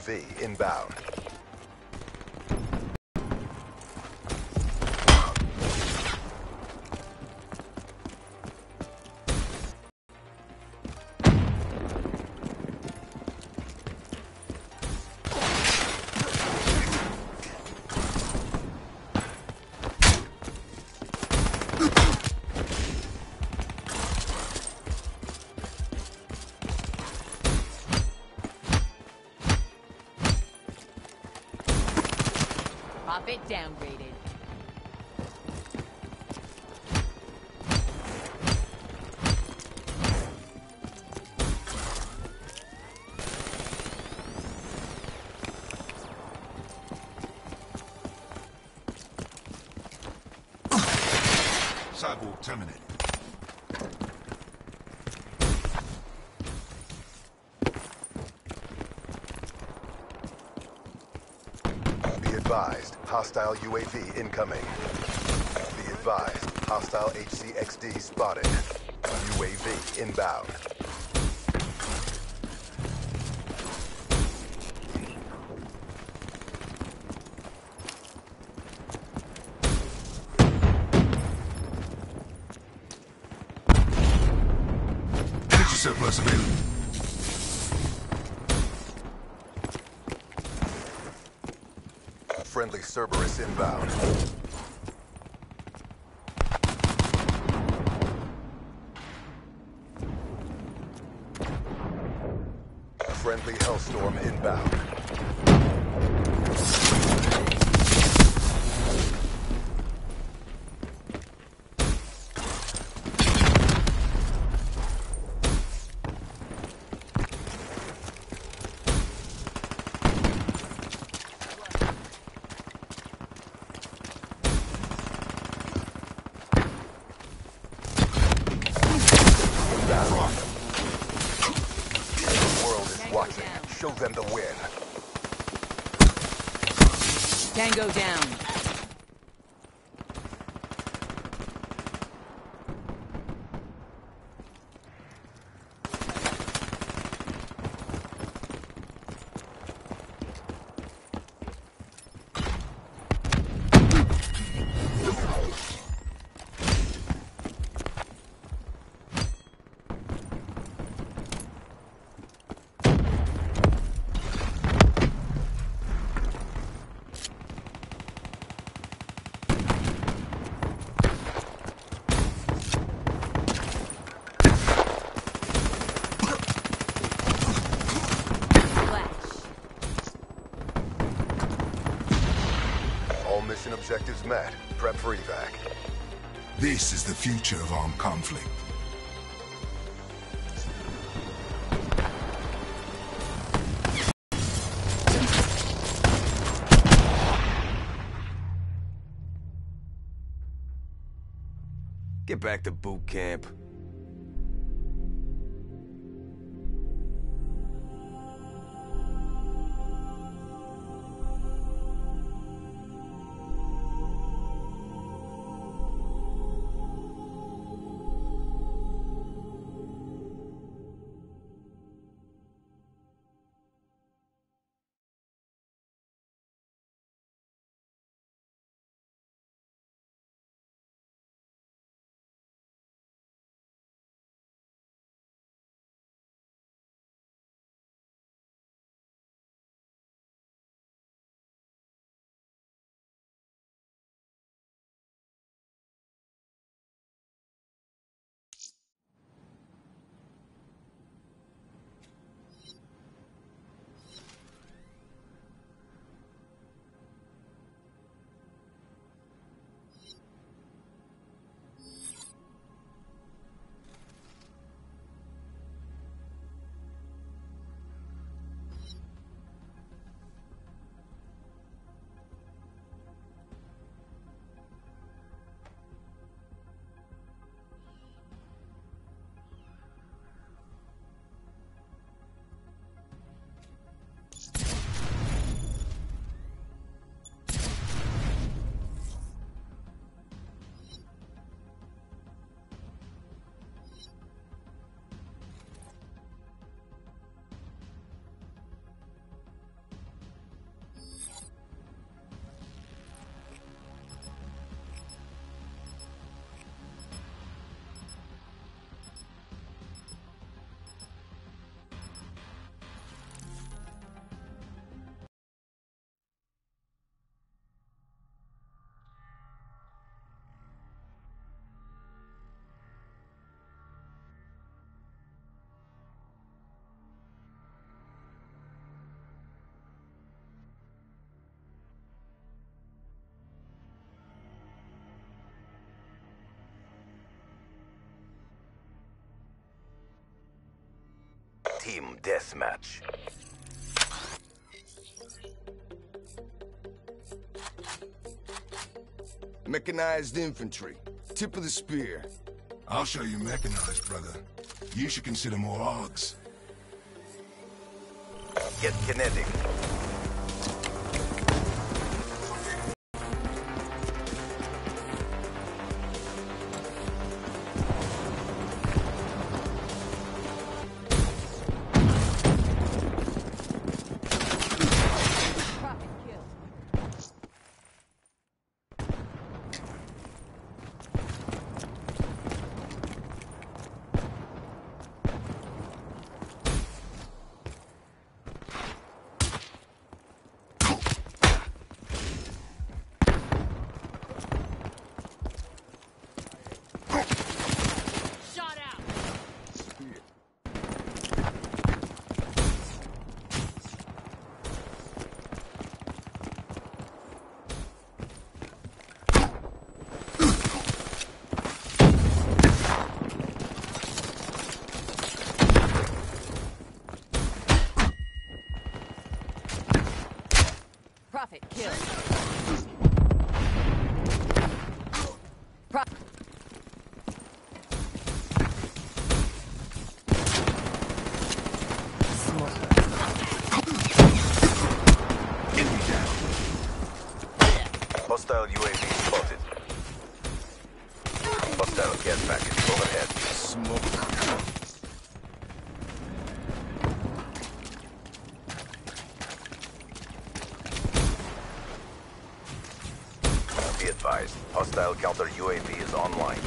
UAV inbound. Profit downgraded. Sidewalk terminated. Be advised, hostile UAV incoming. Be advised, hostile HCXD spotted. UAV inbound. Energy surplus available. Friendly Cerberus inbound. Friendly Hellstorm inbound. Watching. Show them the win. Tango down. All mission objectives met. Prep for evac. This is the future of armed conflict. Get back to boot camp. Team deathmatch. Mechanized infantry. Tip of the spear. I'll show you mechanized, brother. You should consider more AUGs. Get kinetic. Profit kill. Shot out. Profit kill. Pro Hostile UAV spotted. Hostile care package overhead. Smoke. Be advised, hostile counter UAV is online.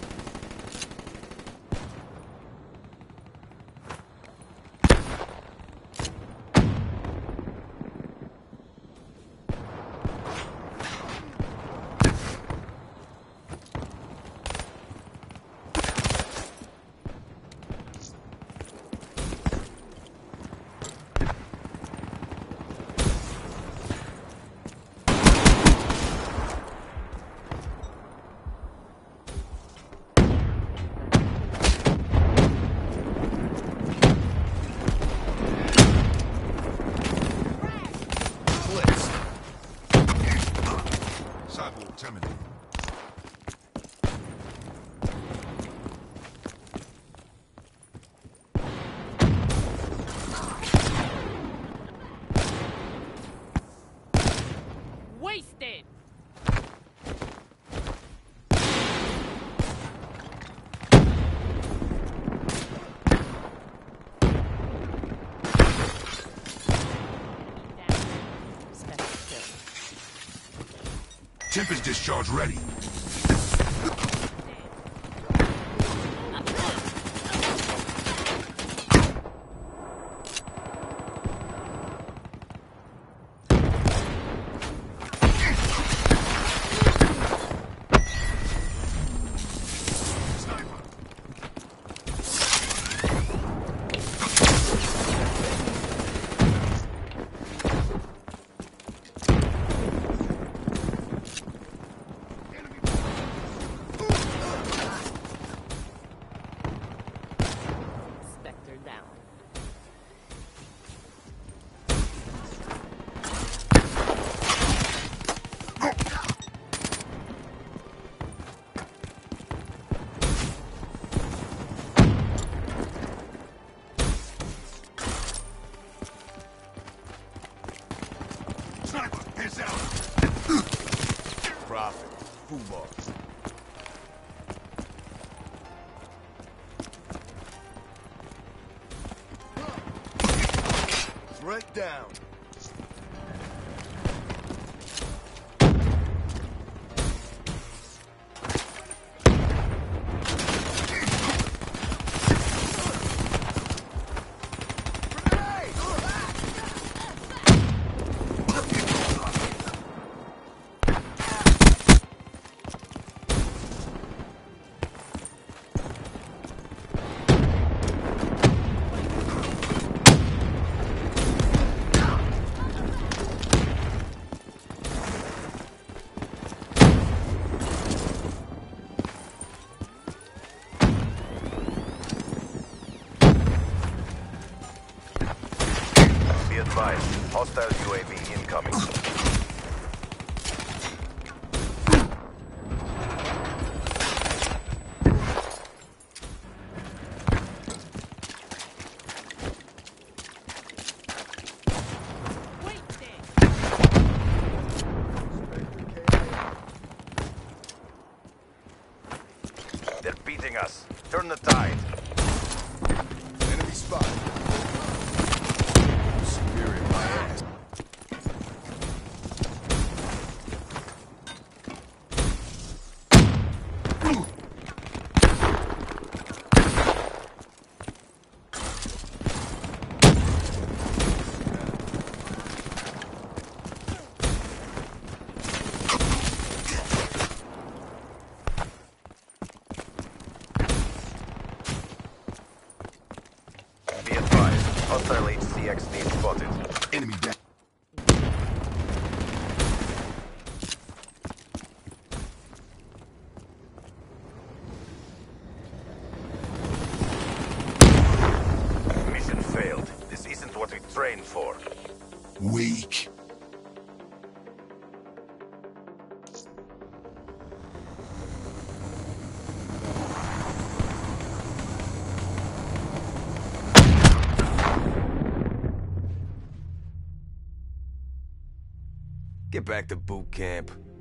Blitz. Sidewalk terminated. wasted. Tempest discharge ready. Spectre down. Sniper, heads out. Profit. Football. Threat down. Hostile UAV incoming. Wasted. They're beating us. Turn the tide. Enemy spotted. Superior, my ass. Be advised. Hostile HCX needs spotted. Enemy down. Mission failed. This isn't what we trained for. Weak. Get back to boot camp.